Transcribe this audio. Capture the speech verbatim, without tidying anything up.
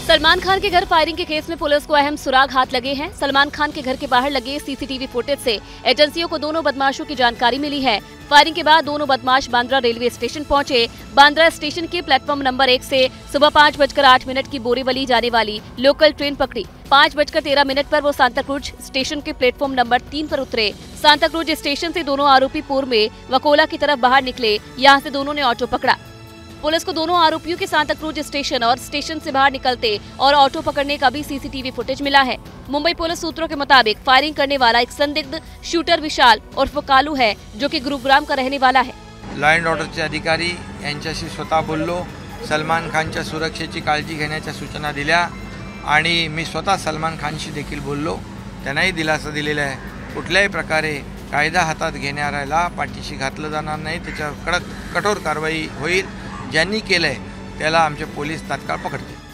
सलमान खान के घर फायरिंग के केस में पुलिस को अहम सुराग हाथ लगे हैं। सलमान खान के घर के बाहर लगे सीसीटीवी फुटेज से एजेंसियों को दोनों बदमाशों की जानकारी मिली है। फायरिंग के बाद दोनों बदमाश बांद्रा रेलवे स्टेशन पहुंचे। बांद्रा स्टेशन के प्लेटफॉर्म नंबर एक से सुबह पाँच बजकर आठ मिनट की बोरीवली जाने वाली लोकल ट्रेन पकड़ी। पाँच बजकर तेरह मिनट पर वो सांताक्रूज स्टेशन के प्लेटफॉर्म नंबर तीन पर उतरे। सांताक्रूज स्टेशन से दोनों आरोपी पूर्व में वकोला की तरफ बाहर निकले। यहाँ से दोनों ने ऑटो पकड़ा। पुलिस को दोनों आरोपियों के सांताक्रूज स्टेशन और स्टेशन से बाहर निकलते और ऑटो पकड़ने का भी सीसीटीवी फुटेज मिला है। मुंबई पुलिस सूत्रों के मुताबिक फायरिंग करने वाला एक संदिग्ध शूटर विशाल उर्फ कालू है, जो कि गुरुग्राम का रहने वाला है। लॉ अँड ऑर्डरचे अधिकारी यांच्याशी स्वतः बोललो, सलमान खानच्या सुरक्षेची काळजी घेण्याच्या सूचना दिल्या आणि मी स्वतः सलमान खानशी देखील बोललो, त्यांनाही दिलासा दिलेला आहे। कुठल्याही प्रकारे कायदा हातात घेणाऱ्याला पाठीशी घातलं जाणार नाही, त्याच्यावर कडक कठोर कारवाई होईल। ज्यांनी केलंय त्याला आमचे पोलीस तात्काळ पकडतील।